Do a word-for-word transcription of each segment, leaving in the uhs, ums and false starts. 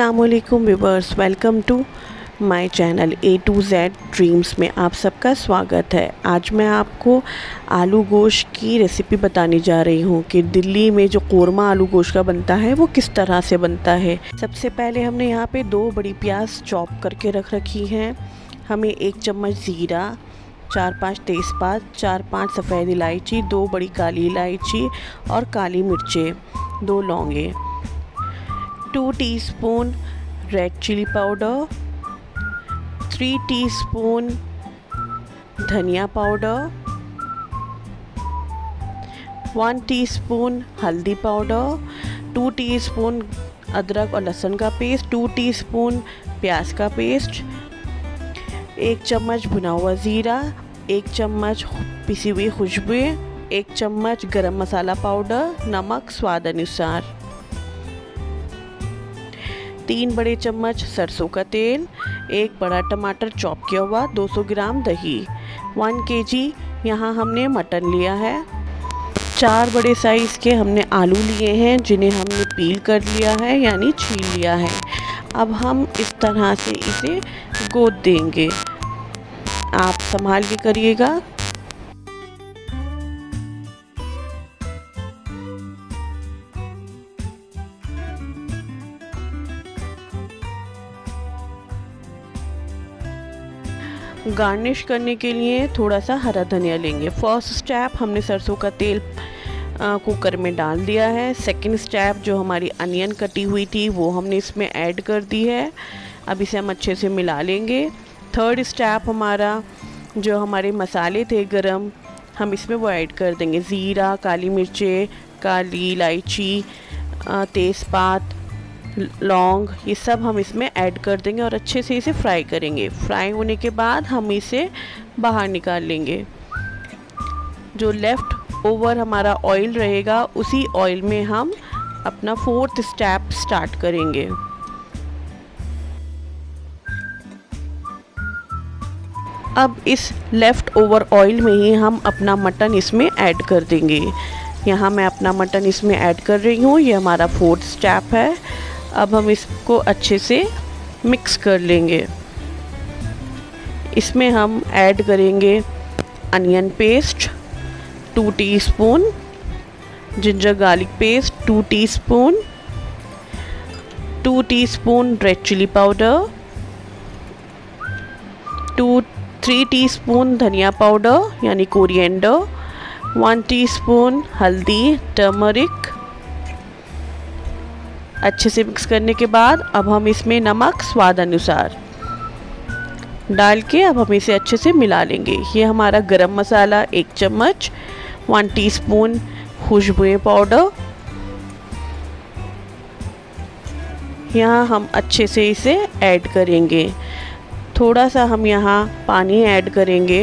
अस्सलामुअलैकुम viewers, welcome to my channel A to Z dreams में आप सबका स्वागत है। आज मैं आपको आलू गोश्त की रेसिपी बताने जा रही हूँ कि दिल्ली में जो कोरमा आलू गोश्त का बनता है वो किस तरह से बनता है। सबसे पहले हमने यहाँ पे दो बड़ी प्याज चॉप करके रख रखी हैं। हमें एक चम्मच ज़ीरा, चार पांच तेज़पात, चार पांच सफ़ेद इलायची, दो बड़ी काली इलायची और काली मिर्चें, दो लौंगे, two teaspoon red chilli powder, three teaspoon धनिया पाउडर, वन टीस्पून हल्दी पाउडर, टू टीस्पून अदरक और लहसुन का पेस्ट, टू टीस्पून प्याज का पेस्ट, एक चम्मच भुना हुआ ज़ीरा, एक चम्मच पिसी हुई खुशबू, एक चम्मच गरम मसाला पाउडर, नमक स्वाद अनुसार, तीन बड़े चम्मच सरसों का तेल, एक बड़ा टमाटर चॉप किया हुआ, दो सौ ग्राम दही, वन केजी यहाँ हमने मटन लिया है, चार बड़े साइज़ के हमने आलू लिए हैं जिन्हें हमने पील कर लिया है यानी छील लिया है। अब हम इस तरह से इसे गोद देंगे, आप संभाल के करिएगा। गार्निश करने के लिए थोड़ा सा हरा धनिया लेंगे। फर्स्ट स्टेप हमने सरसों का तेल कुकर में डाल दिया है। सेकंड स्टेप जो हमारी अनियन कटी हुई थी वो हमने इसमें ऐड कर दी है। अब इसे हम अच्छे से मिला लेंगे। थर्ड स्टेप हमारा जो हमारे मसाले थे गरम, हम इसमें वो ऐड कर देंगे। ज़ीरा, काली मिर्चें, काली इलायची, तेज़पात, लौंग, ये सब हम इसमें ऐड कर देंगे और अच्छे से इसे फ्राई करेंगे। फ्राई होने के बाद हम इसे बाहर निकाल लेंगे। जो लेफ़्ट ओवर हमारा ऑयल रहेगा उसी ऑयल में हम अपना फोर्थ स्टेप स्टार्ट करेंगे। अब इस लेफ़्ट ओवर ऑयल में ही हम अपना मटन इसमें ऐड कर देंगे। यहाँ मैं अपना मटन इसमें ऐड कर रही हूँ, ये हमारा फोर्थ स्टेप है। अब हम इसको अच्छे से मिक्स कर लेंगे। इसमें हम ऐड करेंगे onion paste two teaspoon, ginger garlic paste two teaspoon, two teaspoon red chilli powder, two three teaspoon धनिया पाउडर यानी कोरिएंडर, वन टीस्पून हल्दी टर्मरिक। अच्छे से मिक्स करने के बाद अब हम इसमें नमक स्वाद अनुसार डाल के अब हम इसे अच्छे से मिला लेंगे। ये हमारा गरम मसाला एक चम्मच, वन टीस्पून खुशबू पाउडर, यहाँ हम अच्छे से इसे ऐड करेंगे। थोड़ा सा हम यहाँ पानी ऐड करेंगे।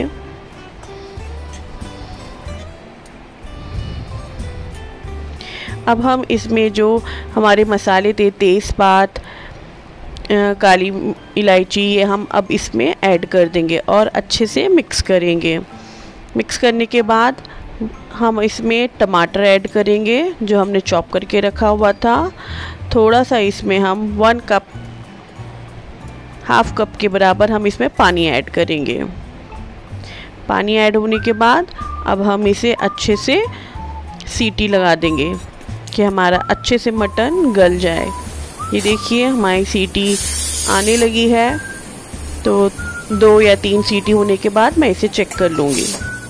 अब हम इसमें जो हमारे मसाले थे तेज़पात, काली इलायची, ये हम अब इसमें ऐड कर देंगे और अच्छे से मिक्स करेंगे। मिक्स करने के बाद हम इसमें टमाटर ऐड करेंगे जो हमने चॉप करके रखा हुआ था। थोड़ा सा इसमें हम वन कप हाफ कप के बराबर हम इसमें पानी ऐड करेंगे। पानी ऐड होने के बाद अब हम इसे अच्छे से सीटी लगा देंगे कि हमारा अच्छे से मटन गल जाए। ये देखिए हमारी सीटी आने लगी है, तो दो या तीन सीटी होने के बाद मैं इसे चेक कर लूँगी।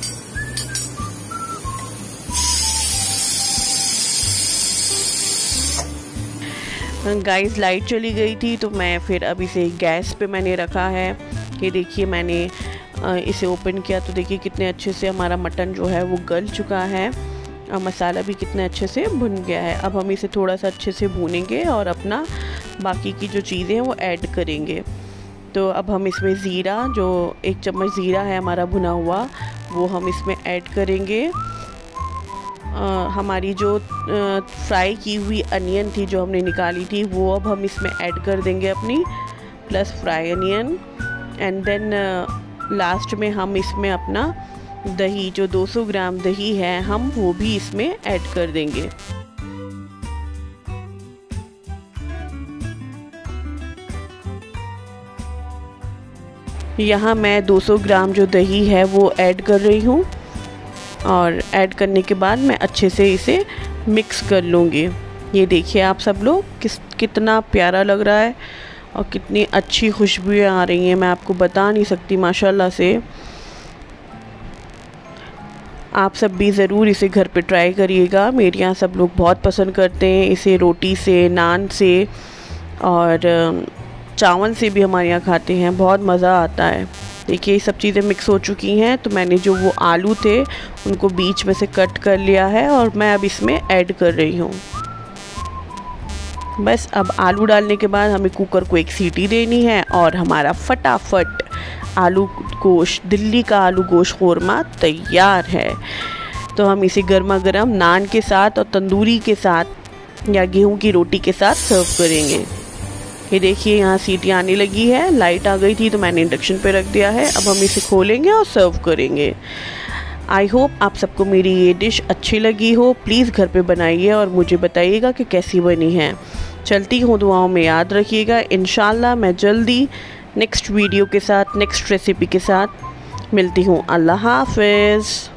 गाइस लाइट चली गई थी तो मैं फिर अब इसे गैस पे मैंने रखा है। ये देखिए मैंने इसे ओपन किया तो देखिए कितने अच्छे से हमारा मटन जो है वो गल चुका है और मसाला भी कितने अच्छे से भुन गया है। अब हम इसे थोड़ा सा अच्छे से भूनेंगे और अपना बाकी की जो चीज़ें हैं वो ऐड करेंगे। तो अब हम इसमें ज़ीरा, जो एक चम्मच ज़ीरा है हमारा भुना हुआ, वो हम इसमें ऐड करेंगे। आ, हमारी जो फ्राई की हुई अनियन थी जो हमने निकाली थी वो अब हम इसमें ऐड कर देंगे अपनी, plus fry onion. And then last में हम इसमें अपना दही, जो दो सौ ग्राम दही है, हम वो भी इसमें ऐड कर देंगे। यहाँ मैं दो सौ ग्राम जो दही है वो ऐड कर रही हूँ और ऐड करने के बाद मैं अच्छे से इसे मिक्स कर लूँगी। ये देखिए आप सब लोग किस कितना प्यारा लग रहा है और कितनी अच्छी खुशबुएं आ रही हैं, मैं आपको बता नहीं सकती माशाल्लाह से। आप सब भी ज़रूर इसे घर पे ट्राई करिएगा। मेरे यहाँ सब लोग बहुत पसंद करते हैं इसे, रोटी से, नान से और चावल से भी हमारे यहाँ खाते हैं, बहुत मज़ा आता है। देखिए ये सब चीज़ें मिक्स हो चुकी हैं, तो मैंने जो वो आलू थे उनको बीच में से कट कर लिया है और मैं अब इसमें ऐड कर रही हूँ। बस अब आलू डालने के बाद हमें कुकर को एक सीटी देनी है और हमारा फटाफट आलू गोश्त, दिल्ली का आलू गोश्त क़ोरमा तैयार है। तो हम इसे गर्मा गर्म नान के साथ और तंदूरी के साथ या गेहूं की रोटी के साथ सर्व करेंगे। ये देखिए यहाँ सीटी आने लगी है, लाइट आ गई थी तो मैंने इंडक्शन पे रख दिया है। अब हम इसे खोलेंगे और सर्व करेंगे। आई होप आप सबको मेरी ये डिश अच्छी लगी हो। प्लीज़ घर पे बनाइए और मुझे बताइएगा कि कैसी बनी है। चलती हूँ, दुआओं में याद रखिएगा। इंशाल्लाह मैं जल्दी नेक्स्ट वीडियो के साथ, नेक्स्ट रेसिपी के साथ मिलती हूँ। अल्लाह हाफ़िज़।